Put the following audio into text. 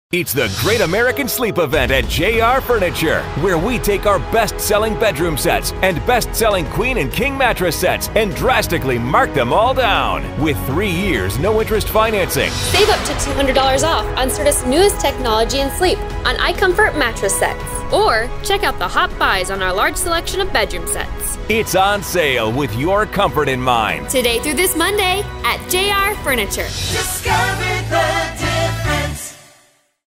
It's the Great American Sleep Event at JR Furniture, where we take our best-selling bedroom sets and best-selling queen and king mattress sets and drastically mark them all down. With 3 years, no-interest financing. Save up to $200 off on Serta's newest technology in sleep on iComfort mattress sets. Or check out the hotbuys on our large selection of bedroom sets. It's on sale with your comfort in mind. Today through this Monday at JR Furniture. Discover